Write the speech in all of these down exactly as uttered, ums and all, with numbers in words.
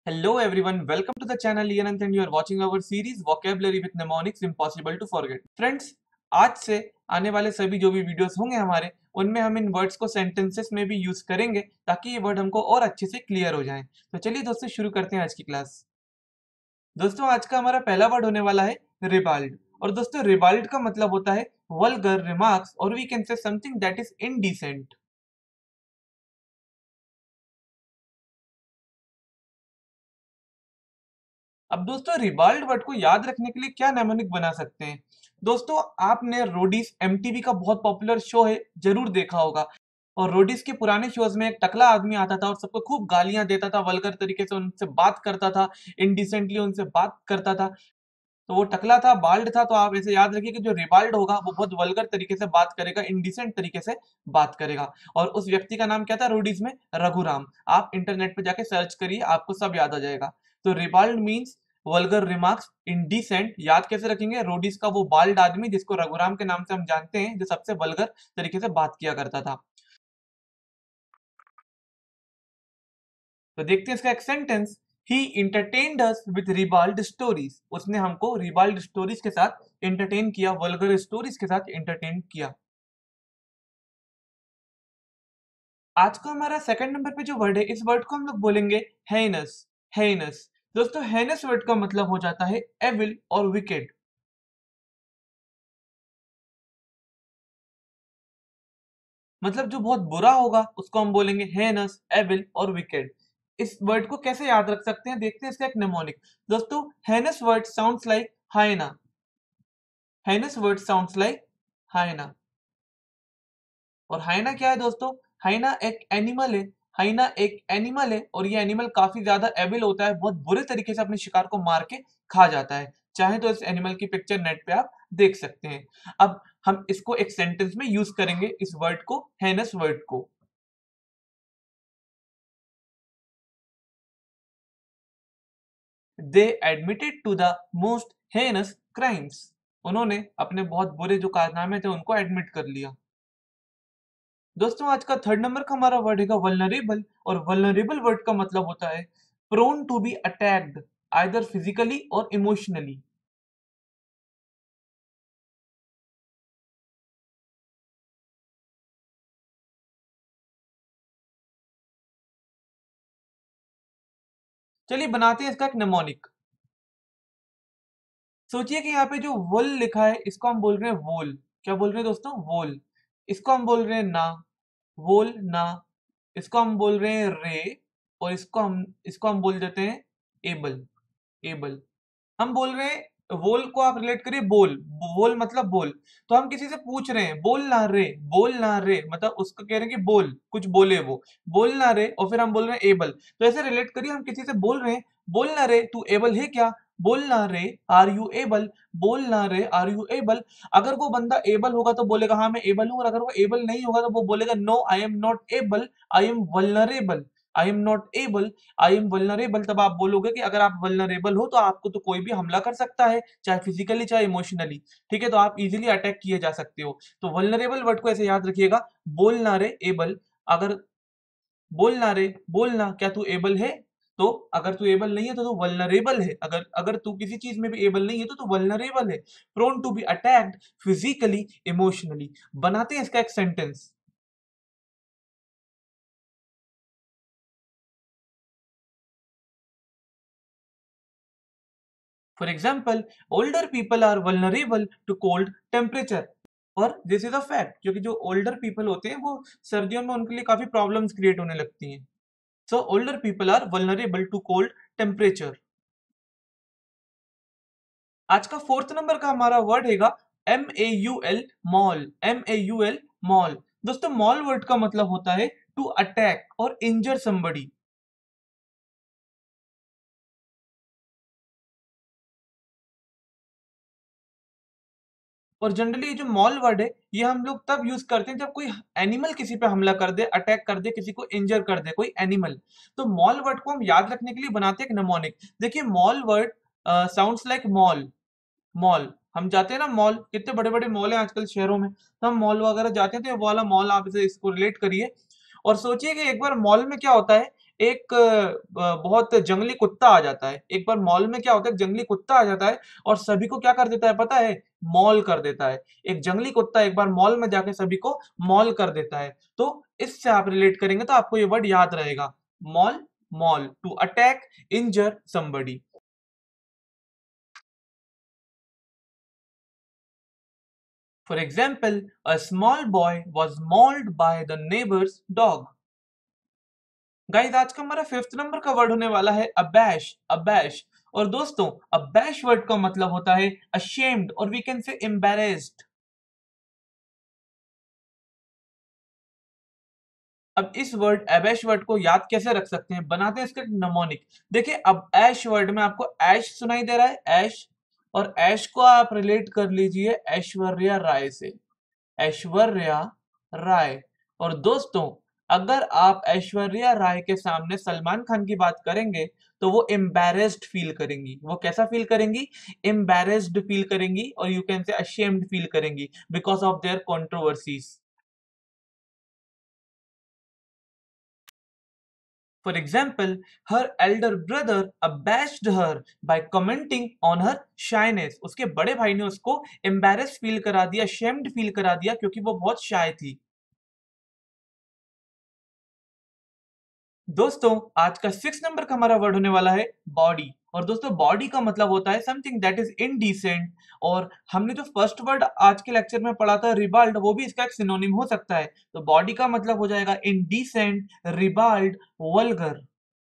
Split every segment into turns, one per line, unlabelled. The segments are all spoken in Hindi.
Hello everyone, welcome to the channel Ianant and you are watching our series Vocabulary with Mnemonics Impossible to Forget. Friends, आज से आने वाले सभी जो भी वीडियोस होंगे हमारे उनमें हम इन वर्ड्स को सेंटेंसेस में भी यूज करेंगे ताकि ये वर्ड हमको और अच्छे से क्लियर हो जाएं। तो चलिए दोस्तों शुरू करते हैं आज की क्लास। दोस्तों आज का हमारा पहला वर्ड होने वाला है रिबाल्ड। और दोस्तों रिबाल्ड का मतलब होता है वल्गर रिमार्क्स और we can say something that is indecent. अब दोस्तों रिबाल्ड वर्ड को याद रखने के लिए क्या नेमोनिक बना सकते हैं। दोस्तों आपने रोडीज एमटीवी का बहुत पॉपुलर शो है जरूर देखा होगा। और रोडीज के पुराने शोज में एक टकला आदमी आता था और सबको खूब गालियां देता था, वल्गर तरीके से उनसे बात करता था, इनडिसेंटली उनसे बात करता था। तो वो टकला था, बाल्ड था। तो आप ऐसे याद रखिए कि जो रिबाल्ड होगा वो बहुत वल्गर तरीके से बात करेगा, इनडिसेंट तरीके से बात करेगा। और उस व्यक्ति का नाम क्या था रोडीज में? रघुराम। आप इंटरनेट पे जाके सर्च करिए, आपको सब याद आ जाएगा। तो ribald means vulgar remarks, indecent. याद कैसे रखेंगे? रोडीज का वो बाल्ड आदमी जिसको रघुराम के नाम से हम जानते हैं, जो सबसे वल्गर तरीके से बात किया करता था। तो देखते हैं इसका एक sentence. He entertained us with ribald stories. उसने हमको रिबाल्ड स्टोरीज के साथ इंटरटेन किया, वल्गर स्टोरीज के साथ इंटरटेन किया। आज का हमारा सेकंड नंबर पे जो वर्ड है, इस वर्ड को हम लोग बोलेंगे हेनस। हेनस दोस्तों, हेनस वर्ड का मतलब हो जाता है एविल और विकेड। मतलब जो बहुत बुरा होगा उसको हम बोलेंगे हेनस, एविल और विकेड। इस वर्ड को कैसे याद रख सकते हैं, देखते हैं इसका एक निमोनिक। दोस्तों heinous word sounds like hyena. Heinous word sounds like hyena. और हाइना क्या है दोस्तों? हाइना एक एनिमल है। हाइना एक एनिमल है और ये एनिमल काफी ज्यादा एविल होता है, बहुत बुरे तरीके से अपने शिकार को मार के खा जाता है। चाहे तो इस एनिमल की पिक्चर नेट पे आप देख सकते हैं। अब हम इसको एक सेंटेंस में यूज करेंगे, इस वर्ड को, हेनस वर्ड को। They admitted to the most heinous crimes. उन्होंने अपने बहुत बुरे जो कारनामे थे उनको एडमिट कर लिया। दोस्तों आज का थर्ड नंबर का हमारा वर्ड है वल्नरेबल। और वल्नरेबल वर्ड का मतलब होता है prone to be attacked, either physically और इमोशनली। चलिए बनाते हैं इसका एक निमोनिक। सोचिए कि यहाँ पे जो वुल लिखा है इसको हम बोल रहे हैं वोल। क्या बोल रहे हैं दोस्तों? वोल। इसको हम बोल रहे हैं ना, वोल ना। इसको हम बोल रहे हैं रे। और इसको हम इसको हम बोल देते हैं एबल। एबल। हम बोल रहे हैं वोल को आप रिलेट करिए बोल। वोल मतलब बोल। तो हम किसी से पूछ रहे हैं बोल ना रे, बोल ना रे, मतलब उसको कह रहे हैं कि बोल, कुछ बोले वो, बोल ना रे। और फिर हम बोल रहे हैं एबल। तो ऐसे रिलेट करिए, हम किसी से बोल रहे हैं बोल ना रे तू एबल है क्या, बोल ना रे आर यू एबल, बोल ना रे आर यू एबल। अगर वो बंदा एबल होगा तो बोलेगा हाँ मैं एबल हूं, और अगर वो एबल नहीं होगा तो वो बोलेगा no I am not able, I am vulnerable. I am not able, I am vulnerable. तब आप बोलोगे कि अगर आप वल्नरेबल हो तो आपको तो कोई भी हमला कर सकता है, चाहे फिजिकली चाहे इमोशनली। ठीक है, तो आप इजीली अटैक किए जा सकते हो। तो वल्नरेबल वर्ड को ऐसे याद रखिएगा, बोलना रे एबल। अगर बोलना रे, बोलना क्या तू एबल है? तो अगर तू एबल नहीं है तो तू वल्नरेबल है। अगर अगर तू किसी चीज में भी एबल नहीं है तो तू वल्नरेबल है। Prone to be attacked physically emotionally. बनाते हैं इसका एक sentence. For example, older people are vulnerable to cold temperature। और दिस इज अ फैक्ट, क्योंकि जो ओल्डर पीपल होते हैं वो सर्दियों में उनके लिए काफी प्रॉब्लम्स क्रिएट होने लगती हैं। So older people are vulnerable to cold temperature. आज का फोर्थ नंबर का हमारा वर्ड हैगा M A U L, maul. M A U L, maul. दोस्तों मॉल वर्ड का मतलब होता है टू अटैक और इंजर समबडी। और जनरली ये जो मॉल वर्ड है ये हम लोग तब यूज करते हैं जब कोई एनिमल किसी पे हमला कर दे, अटैक कर दे, किसी को इंजर कर दे, कोई एनिमल। तो मॉल वर्ड को हम याद रखने के लिए बनाते हैं एक निमोनिक। देखिए maul word sounds like mall. Mall, हम जाते हैं ना मॉल, कितने बड़े बड़े मॉल हैं आजकल शहरों में, तो हम मॉल वगैरह जाते हैं तो ये वाला मॉल आप इसे इसको रिलेट करिए। और सोचिए कि एक बार मॉल में क्या होता है, एक अ, बहुत जंगली कुत्ता आ जाता है। एक बार मॉल में क्या होता है, जंगली कुत्ता आ जाता है और सभी को क्या कर देता है पता है, मॉल कर देता है। एक जंगली कुत्ता एक बार मॉल में जाके सभी को मॉल कर देता है। तो इससे आप रिलेट करेंगे तो आपको ये वर्ड याद रहेगा, maul, maul, to attack, injure somebody. For example, a small boy was mauled by the neighbor's dog. Guys आज का हमारा फिफ्थ नंबर का वर्ड होने वाला है अबैश, अबैश। और दोस्तों अबैश वर्ड का मतलब होता है ashamed और वी कैन से embarrassed। अब इस वर्ड अबैश वर्ड को याद कैसे रख सकते हैं, बनाते हैं इसके नमोनिक। देखिए अब ऐश वर्ड में आपको ऐश सुनाई दे रहा है, ऐश, और ऐश को आप रिलेट कर लीजिए ऐश्वर्या राय से, ऐश्वर्या राय। और दोस्तों अगर आप ऐश्वर्या राय के सामने सलमान खान की बात करेंगे तो वो एम्बैरेस्ड फील करेंगी। वो कैसा फील करेंगी, एम्बैरेस्ड फील करेंगी, और you can say ashamed feel करेंगी because of their controversies. For example, her elder brother abashed her by commenting on her shyness। उसके बड़े भाई ने उसको embarrassed फील करा दिया, shamed फील करा दिया क्योंकि वो बहुत शाय थी। दोस्तों आज का सिक्स नंबर का हमारा वर्ड होने वाला है बॉडी। और दोस्तों बॉडी का मतलब होता है समथिंग दैट इज इनडिसेंट। और हमने जो फर्स्ट वर्ड आज के लेक्चर में पढ़ा था रिबाल्ड, वो भी इसका एक सिनोनिम हो सकता है। तो बॉडी का मतलब हो जाएगा इनडिसेंट, रिबाल्ड, वल्गर।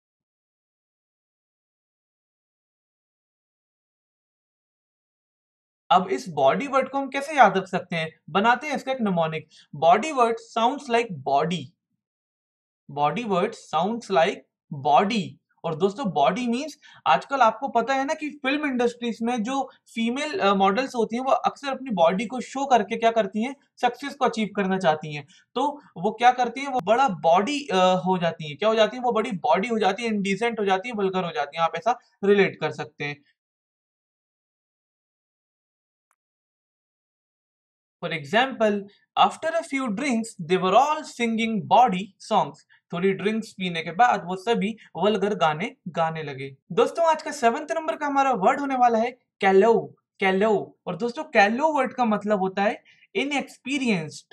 अब इस बॉडी वर्ड को हम कैसे याद रख सकते हैं, बनाते हैं इसका एक mnemonic. Bawdy word sounds like body, bawdy word sounds like body. और दोस्तों बॉडी मींस, आजकल आपको पता है ना कि फिल्म इंडस्ट्रीज में जो फीमेल मॉडल्स होती हैं वो अक्सर अपनी बॉडी को शो करके क्या करती हैं, सक्सेस को अचीव करना चाहती हैं। तो वो क्या करती हैं, वो बड़ा बॉडी हो जाती हैं। क्या हो जाती है, वो बड़ी बॉडी हो जाती है, इनडिसेंट हो जाती है, वल्गर हो जाती है। आप ऐसा रिलेट कर सकते हैं। For example, after a few drinks, they were all singing body songs। थोड़ी ड्रिंक्स पीने के बाद वो सभी वल्गर गाने गाने लगे। दोस्तों आज का सेवंथ नंबर का हमारा वर्ड होने वाला है कैलो, कैलो। और दोस्तों कैलो वर्ड का मतलब होता है इनएक्सपीरियंस्ड।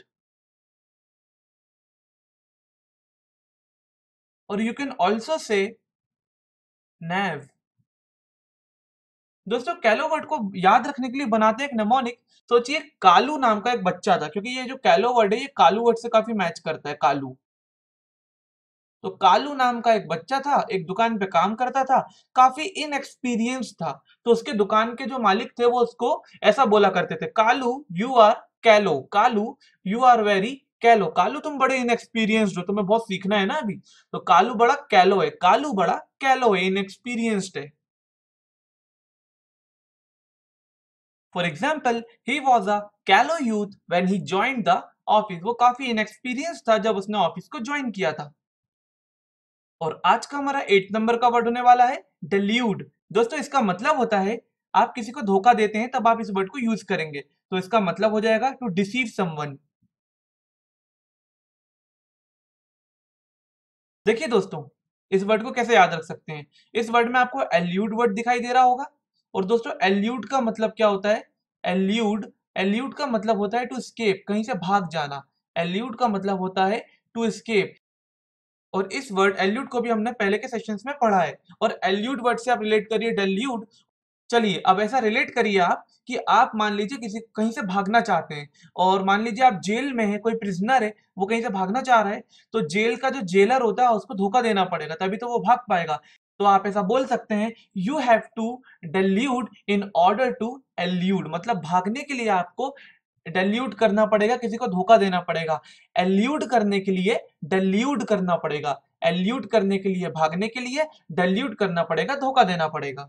और यू कैन ऑल्सो से नैव। दोस्तों कैलो वर्ड को याद रखने के लिए बनाते हैं एक निमोनिक। सोचिए कालू नाम का एक बच्चा था, क्योंकि ये जो कैलो वर्ड है ये कालू वर्ड से काफी मैच करता है, कालू। तो कालू नाम का एक बच्चा था, एक दुकान पे काम करता था, काफी इनएक्सपीरियंस था। तो उसके दुकान के जो मालिक थे वो उसको ऐसा बोला करते थे, कालू यू आर कैलो, कालू यू आर वेरी कैलो, कालू तुम बड़े इनएक्सपीरियंस्ड हो, तुम्हें बहुत सीखना है ना अभी। तो कालू बड़ा कैलो है, कालू बड़ा कैलो है, इनएक्सपीरियंस्ड है। For example he was a callow youth when he joined the office. वो काफी इनएक्सपीरियंस था जब उसने ऑफिस को ज्वाइन किया था। और आज का हमारा एट नंबर का वर्ड होने वाला है delude। दोस्तों इसका मतलब होता है, आप किसी को धोखा देते हैं तब आप इस वर्ड को यूज करेंगे। तो इसका मतलब हो जाएगा टू डिसीव समवन। देखिए दोस्तों इस वर्ड को कैसे याद रख सकते हैं। इस वर्ड में आपको एल्यूड वर्ड दिखाई दे रहा होगा। और दोस्तों एल्यूड का मतलब क्या होता है, एल्यूड, एल्यूड का मतलब होता है टू स्केप, कहीं से भाग जाना। एल्यूड का मतलब होता है टू स्केप। और इस वर्ड एल्यूड को भी हमने पहले के सेशंस में पढ़ा है। और एल्यूड वर्ड से आप रिलेट करिए डेल्यूड। चलिए अब ऐसा रिलेट करिए आप कि आप मान लीजिए किसी कहीं से भागना चाहते हैं, और मान लीजिए आप जेल में हैं, कोई प्रिजनर है, वो कहीं से भागना चाह रहा है। तो जेल का जो जेलर होता है उसको धोखा देना पड़ेगा, तभी तो वो भाग पाएगा। तो आप ऐसा बोल सकते हैं, you have to delude in order to elude. मतलब भागने के लिए आपको डेल्यूड करना पड़ेगा, किसी को धोखा देना पड़ेगा। एल्यूड करने के लिए डेल्यूड करना पड़ेगा, एल्यूड करने के लिए भागने के लिए डेल्यूड करना पड़ेगा, धोखा देना पड़ेगा।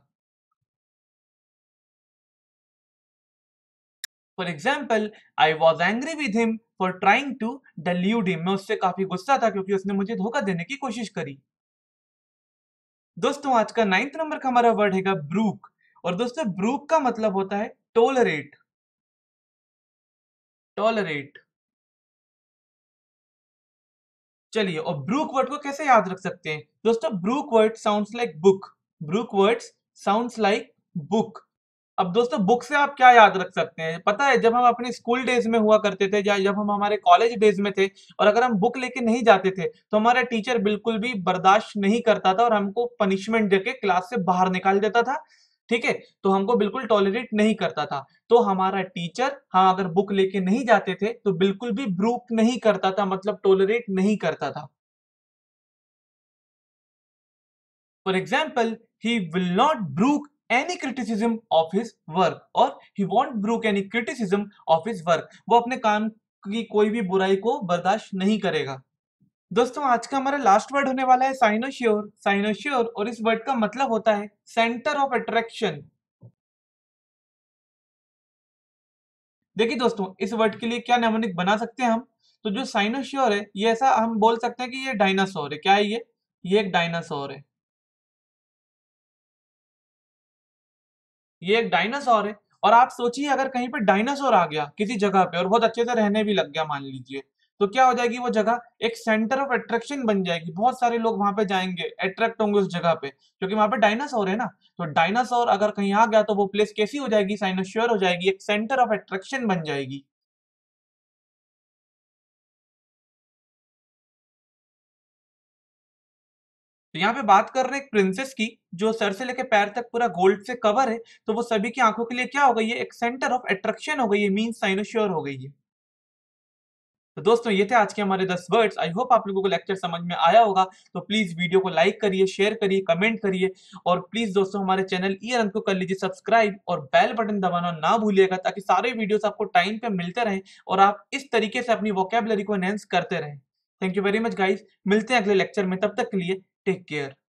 For example I was angry with him for trying to delude him. मैं उससे काफी गुस्सा था क्योंकि उसने मुझे धोखा देने की कोशिश करी। दोस्तों आज का नाइन्थ नंबर का हमारा वर्ड है ब्रूक। और दोस्तों ब्रूक का मतलब होता है टोलरेट, टॉलरेट। चलिए, और ब्रूक वर्ड को कैसे याद रख सकते हैं दोस्तों? Brook word sounds like book. Brook words sounds like book. अब दोस्तों बुक से आप क्या याद रख सकते हैं? पता है, जब हम अपने स्कूल डेज में हुआ करते थे या जब हम हमारे कॉलेज डेज में थे, और अगर हम बुक लेके नहीं जाते थे तो हमारा टीचर बिल्कुल भी बर्दाश्त नहीं करता था और हमको पनिशमेंट देके क्लास से बाहर निकाल देता था। ठीक है, तो हमको बिल्कुल टॉलरेट नहीं करता था। तो हमारा टीचर, हाँ, अगर बुक लेके नहीं जाते थे तो बिल्कुल भी ब्रूक नहीं करता था, मतलब टॉलरेट नहीं करता था। For example, he will not brook any criticism of his work, or he won't brook any criticism of his work. वो अपने काम की कोई भी बुराई को बर्दाश्त नहीं करेगा। दोस्तों आज का हमारा लास्ट वर्ड होने वाला है साइनोश्योर। साइनोश्योर, और इस वर्ड का मतलब होता है सेंटर ऑफ अट्रैक्शन। देखिए दोस्तों, इस वर्ड के लिए क्या नेमोनिक बना सकते हैं हम? तो जो साइनोश्योर है, ये ऐसा हम बोल सकते हैं कि ये डायनासोर है। क्या है ये? ये एक डायनासोर है। ये एक डायनासोर है। और आप सोचिए, अगर कहीं पे डायनासोर आ गया किसी जगह पे और बहुत अच्छे से रहने भी लग गया मान लीजिए, तो क्या हो जाएगी वो जगह? एक सेंटर ऑफ अट्रैक्शन बन जाएगी। बहुत सारे लोग वहां पे जाएंगे, अट्रैक्ट होंगे उस जगह पे, क्योंकि वहां पे डायनासोर है ना। तो डायनासोर अगर कहीं आ गया तो वो प्लेस कैसी हो जाएगी? साइनोश्योर हो जाएगी, एक सेंटर ऑफ अट्रैक्शन बन जाएगी। तो यहाँ पे बात कर रहे हैं एक प्रिंसेस की, जो सर से लेके पैर तक पूरा गोल्ड से कवर है। तो वो सभी की आंखों के लिए क्या हो गई है? एक सेंटर ऑफ अट्रैक्शन हो गई है, मीन साइनोश्योर हो गई है। तो दोस्तों ये थे आज के हमारे दस वर्ड्स। आई होप आप लोगों को लेक्चर समझ में आया होगा। तो प्लीज वीडियो को लाइक करिए, शेयर करिए, कमेंट करिए, और प्लीज दोस्तों हमारे चैनल ई अनंत को कर लीजिए सब्सक्राइब, और बेल बटन दबाना ना भूलिएगा, ताकि सारे वीडियोस आपको टाइम पे मिलते रहें और आप इस तरीके से अपनी वोकेबलरी को एनहेंस करते रहें। Thank you very much guys, मिलते हैं अगले लेक्चर में, तब तक के लिए टेक केयर।